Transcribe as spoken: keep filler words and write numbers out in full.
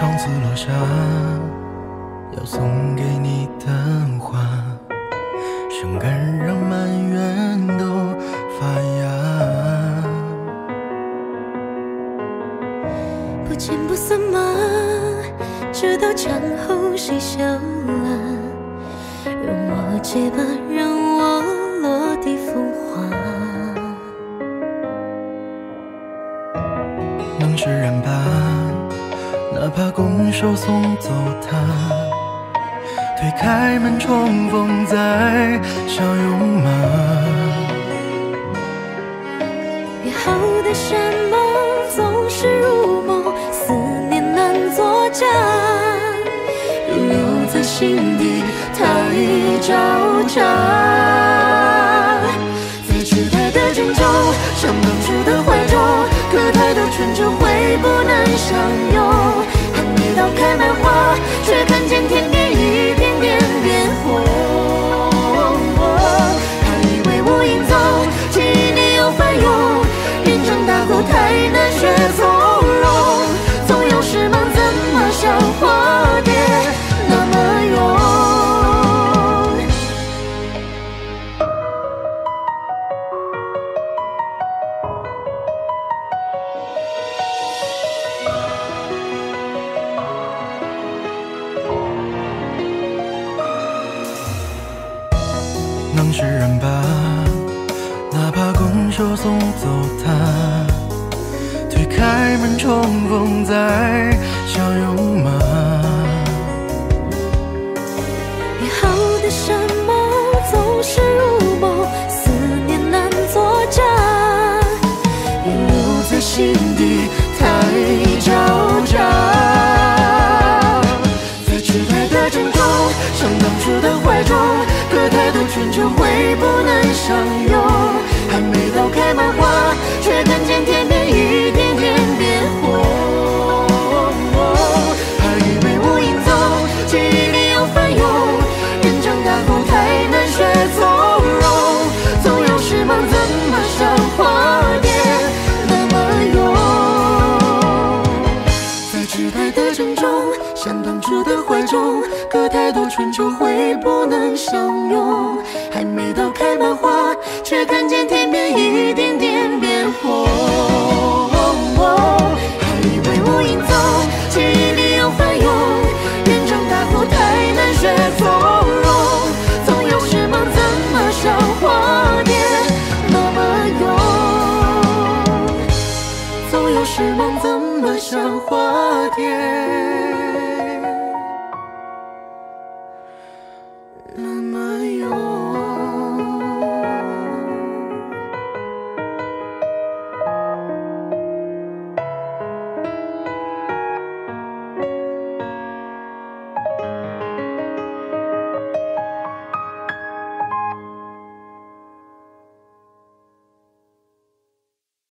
上次落下要送给你的花，生根让满园都发芽。 不见不散吗？直到墙后谁笑啊？容我结疤，让我落地风化。 能释然吧，哪怕拱手送走他，推开门重逢再相拥吗？ 约好的山盟总是如梦，思念难作假，留在心底太招架。在时代的郑州，像当初的怀中，可太多春秋会不能相拥。还没到开满花，却看见天边一点点变红。还以为无影踪，记忆里有翻涌，人长大后太难学从容，总有时忙怎么像花蝶那么勇。 能释然吧，哪怕拱手送走他，推开门重逢再相拥吗？ 约好的山盟总是如梦，思念难作假，留在心底太招架。在时代的郑州，像当初的怀中，可太多春秋会不能相拥。还没到开满花，却看见天边一点点变红。还以为无影踪，记忆里有翻涌，人长大后太难学从容，总有时忙怎么像花蝶那么勇。在时代的郑州，像当初的怀中，可太多春秋会不能相拥。还没到开满花，却看见天